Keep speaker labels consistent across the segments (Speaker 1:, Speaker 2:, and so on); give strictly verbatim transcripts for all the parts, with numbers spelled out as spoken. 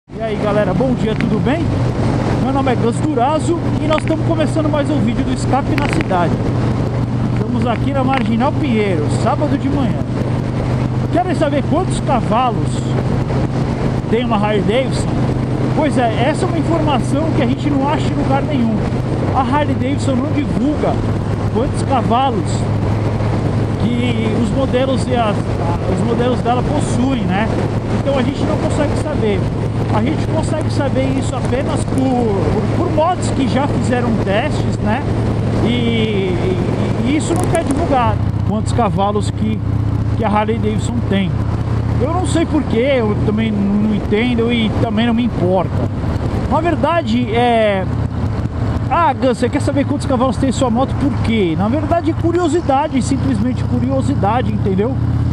Speaker 1: E aí galera, bom dia, tudo bem? Meu nome é Gus Durazo e nós estamos começando mais um vídeo do Escape na Cidade. Estamos aqui na Marginal Pinheiro, sábado de manhã. Querem saber quantos cavalos tem uma Harley Davidson? Pois é, essa é uma informação que a gente não acha em lugar nenhum. A Harley Davidson não divulga quantos cavalos que os modelos, e as, os modelos dela possuem, né? Então a gente não consegue saber. A gente consegue saber isso apenas por, por, por motos que já fizeram testes, né? E, e, e isso não quer divulgar quantos cavalos que, que a Harley Davidson tem. Eu não sei porquê, eu também não entendo e também não me importa. Na verdade, é... Ah, Gus, você quer saber quantos cavalos tem sua moto? Por quê? Na verdade, curiosidade, simplesmente curiosidade, entendeu?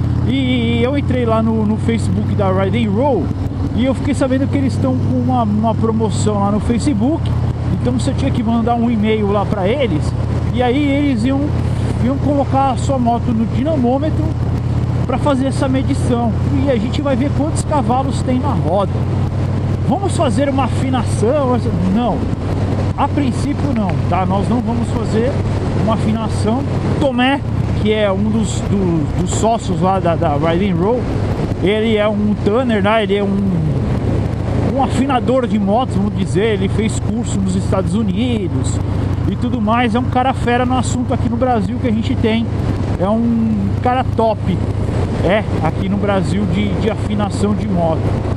Speaker 1: E eu entrei lá no, no Facebook da Ride and Roll e eu fiquei sabendo que eles estão com uma, uma promoção lá no Facebook. Então você tinha que mandar um e-mail lá para eles e aí eles iam, iam colocar a sua moto no dinamômetro para fazer essa medição. E a gente vai ver quantos cavalos tem na roda. Vamos fazer uma afinação? Não. A princípio não, tá? Nós não vamos fazer uma afinação. Tomé, que é um dos, do, dos sócios lá da, da Ride and Roll, ele é um tanner, né? Ele é um, um afinador de motos, vamos dizer. Ele fez curso nos Estados Unidos e tudo mais. É um cara fera no assunto aqui no Brasil que a gente tem. É um cara top, é, aqui no Brasil de, de afinação de moto,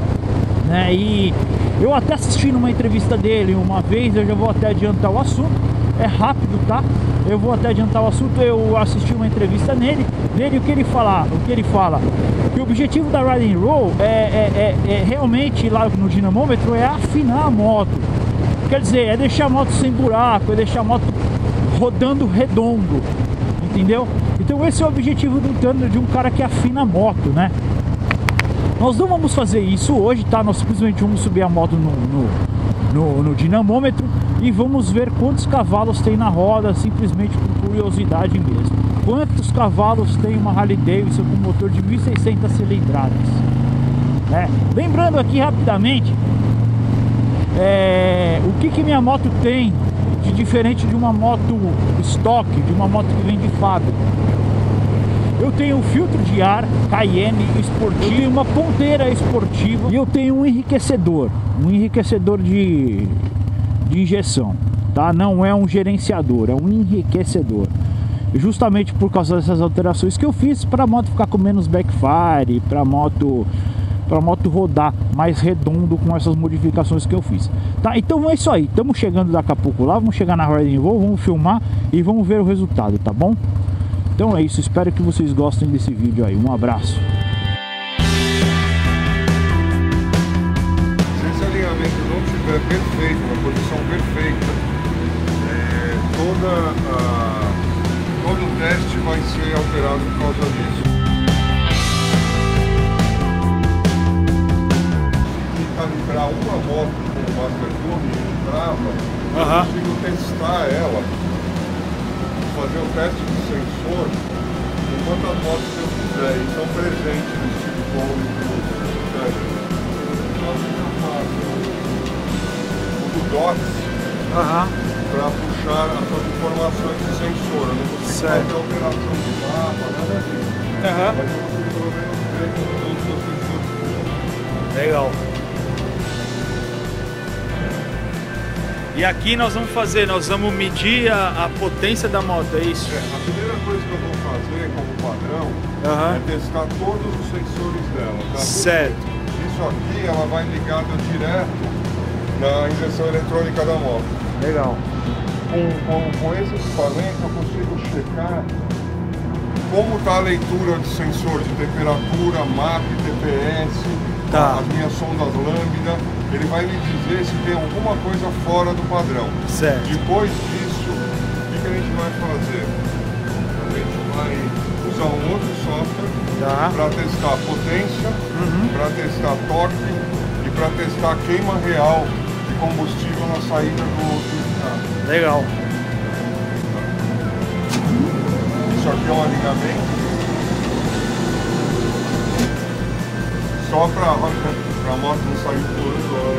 Speaker 1: né? E eu até assisti numa entrevista dele uma vez, eu já vou até adiantar o assunto, é rápido, tá? Eu vou até adiantar o assunto, eu assisti uma entrevista nele, nele o que ele fala, o que ele fala, que o objetivo da Ride and Roll é, é, é, é realmente lá no dinamômetro é afinar a moto, quer dizer, é deixar a moto sem buraco, é deixar a moto rodando redondo, entendeu? Então esse é o objetivo do tanner, de um cara que afina a moto, né? Nós não vamos fazer isso hoje, tá? Nós simplesmente vamos subir a moto no, no, no, no dinamômetro e vamos ver quantos cavalos tem na roda, simplesmente por curiosidade mesmo. Quantos cavalos tem uma Harley Davidson com motor de mil e seiscentas cilindradas, né? Lembrando aqui rapidamente, é, o que que minha moto tem de diferente de uma moto estoque, de uma moto que vem de fábrica. Eu tenho um filtro de ar Cayenne esportivo, uma ponteira esportiva e eu tenho um enriquecedor, um enriquecedor de, de injeção, tá? Não é um gerenciador, é um enriquecedor. Justamente por causa dessas alterações que eu fiz para a moto ficar com menos backfire, para a moto, para a moto rodar mais redondo com essas modificações que eu fiz, tá? Então é isso aí, estamos chegando daqui a pouco lá, vamos chegar na Ride and Roll, vamos filmar e vamos ver o resultado, tá bom? Então é isso, espero que vocês gostem desse vídeo aí, um abraço.
Speaker 2: Se esse alinhamento não estiver perfeito, na posição perfeita, é, toda a, todo o teste vai ser alterado por causa disso. Se calibrar uma moto com o Master Cube de trava,
Speaker 1: Uhum.
Speaker 2: eu consigo testar ela, fazer o teste de sensor com quantas motos eu quiser e estão presentes no silicone eu faço o D O T S
Speaker 1: Aham.
Speaker 2: para puxar as suas informações de sensor. Eu não consigo
Speaker 1: Certo.
Speaker 2: fazer operação de mapa, nada disso.
Speaker 1: Aham.
Speaker 2: Mas eu consigo pelo menos ver que todos os sensores puxam.
Speaker 1: Legal. E aqui nós vamos fazer, nós vamos medir a, a potência da moto, é isso?
Speaker 2: É, a primeira coisa que eu vou fazer como padrão
Speaker 1: Aham.
Speaker 2: é testar todos os sensores dela. Tá?
Speaker 1: Certo.
Speaker 2: Isso aqui ela vai ligada direto na injeção eletrônica da moto.
Speaker 1: Legal.
Speaker 2: Com, com, com esse equipamento eu consigo checar como está a leitura de sensor de temperatura, M A P, T P S,
Speaker 1: tá.
Speaker 2: As minhas sondas lambda. Ele vai me dizer se tem alguma coisa fora do padrão.
Speaker 1: Certo.
Speaker 2: Depois disso, o que, que a gente vai fazer? A gente vai usar um outro software
Speaker 1: Tá.
Speaker 2: para testar potência,
Speaker 1: Uhum.
Speaker 2: para testar torque e para testar a queima real de combustível na saída do, do carro.
Speaker 1: Legal.
Speaker 2: Isso aqui é um alinhamento só para a moto não sair voando.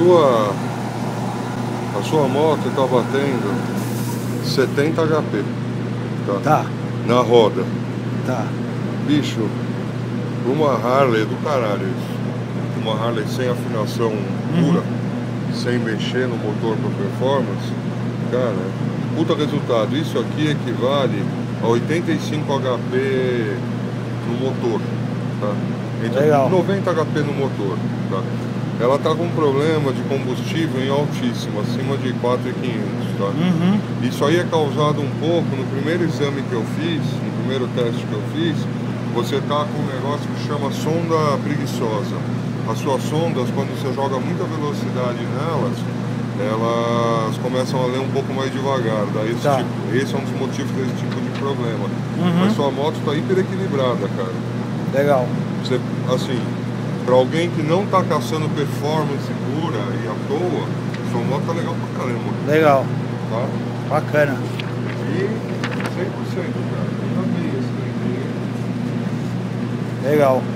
Speaker 2: sua a sua moto está batendo setenta H P, tá?
Speaker 1: Tá.
Speaker 2: Na roda.
Speaker 1: Tá.
Speaker 2: Bicho, uma Harley do caralho isso. Uma Harley sem afinação pura, uhum. sem mexer no motor para performance, cara, puta resultado. Isso aqui equivale a oitenta e cinco H P no motor, tá? Entre
Speaker 1: Legal.
Speaker 2: noventa H P no motor, tá? Ela tá com um problema de combustível em altíssimo, acima de quatro mil e quinhentos, tá?
Speaker 1: Uhum.
Speaker 2: Isso aí é causado um pouco no primeiro exame que eu fiz, no primeiro teste que eu fiz. Você tá com um negócio que chama sonda preguiçosa. As suas sondas, quando você joga muita velocidade nelas, elas começam a ler um pouco mais devagar. Daí esse,
Speaker 1: tá.
Speaker 2: tipo, esse é um dos motivos desse tipo de problema.
Speaker 1: Uhum.
Speaker 2: Mas sua moto tá hiper equilibrada, cara.
Speaker 1: Legal.
Speaker 2: Você, assim, para alguém que não tá caçando performance pura e à toa, sua moto tá legal pra caramba.
Speaker 1: Legal.
Speaker 2: Tá?
Speaker 1: Bacana.
Speaker 2: E cem por cento, cara. Tá bem esse daqui.
Speaker 1: Legal.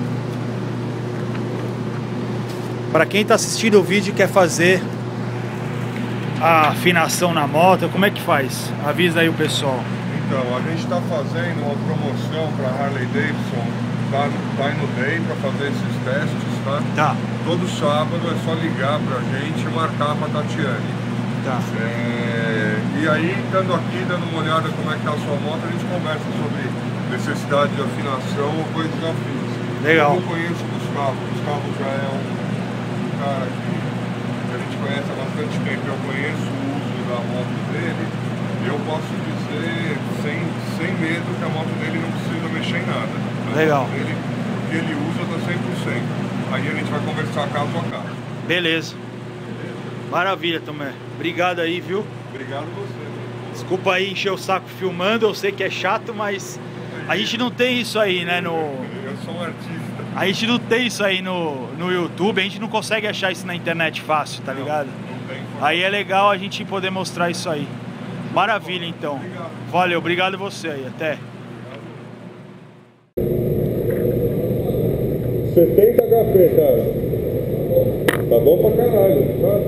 Speaker 1: Para quem está assistindo o vídeo e quer fazer a afinação na moto, como é que faz? Avisa aí o pessoal.
Speaker 2: Então, a gente está fazendo uma promoção para Harley Davidson, tá, tá no Day para fazer esses testes, tá?
Speaker 1: Tá.
Speaker 2: Todo sábado é só ligar pra gente e marcar para Tatiane.
Speaker 1: Tá.
Speaker 2: É, e aí, estando aqui, dando uma olhada como é que tá a sua moto, a gente conversa sobre necessidade de afinação ou coisa que já fiz.
Speaker 1: Legal.
Speaker 2: Eu não conheço o Gustavo, o Gustavo já é um cara que a gente conhece há bastante tempo, eu conheço o uso da moto dele, eu posso dizer sem, sem medo que a moto dele não precisa mexer em nada.
Speaker 1: Legal.
Speaker 2: Ele, o que ele usa está cem por cento. Aí a gente vai conversar caso a caso.
Speaker 1: Beleza. Maravilha, Tomé. Obrigado aí, viu?
Speaker 2: Obrigado a você.
Speaker 1: Desculpa aí encher o saco filmando, eu sei que é chato, mas a gente não tem isso aí, né, no...
Speaker 2: Eu sou um artista.
Speaker 1: A gente não tem isso aí no, no YouTube, a gente não consegue achar isso na internet fácil, tá ligado?
Speaker 2: Não, não tem.
Speaker 1: Aí é legal a gente poder mostrar isso aí. Maravilha, então.
Speaker 2: Obrigado.
Speaker 1: Valeu, obrigado a você aí, até.
Speaker 2: setenta H P, cara. Tá bom pra caralho, tá?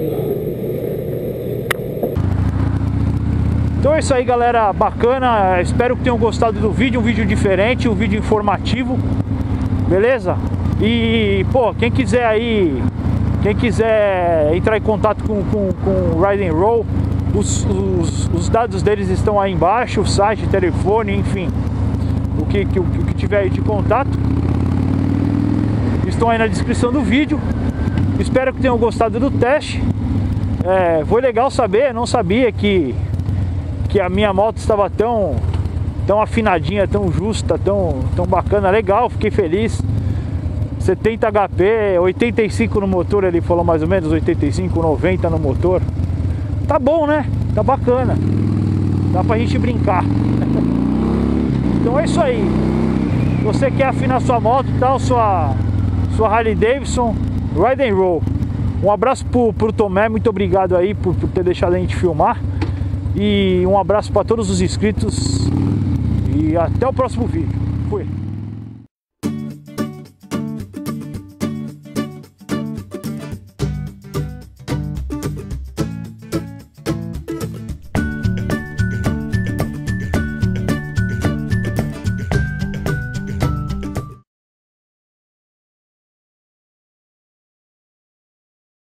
Speaker 1: Então é isso aí, galera, bacana. Espero que tenham gostado do vídeo, um vídeo diferente, um vídeo informativo. Beleza? E, pô, quem quiser aí, quem quiser entrar em contato com, com, com o Ride and Roll, os, os, os dados deles estão aí embaixo, o site, telefone, enfim, o que, que, o que tiver aí de contato, estão aí na descrição do vídeo. Espero que tenham gostado do teste. É, foi legal saber, não sabia que, que a minha moto estava tão... tão afinadinha, tão justa, tão, tão bacana, legal, fiquei feliz. setenta H P, oitenta e cinco no motor, ele falou mais ou menos, oitenta e cinco, noventa no motor. Tá bom, né? Tá bacana. Dá pra gente brincar. Então é isso aí. Se você quer afinar sua moto e tal, sua, sua Harley Davidson, Ride and Roll. Um abraço pro, pro Tomé, muito obrigado aí por, por ter deixado a gente filmar. E um abraço para todos os inscritos. E até o próximo vídeo. Fui.